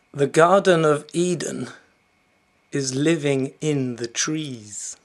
The Garden of Eden is living in the trees.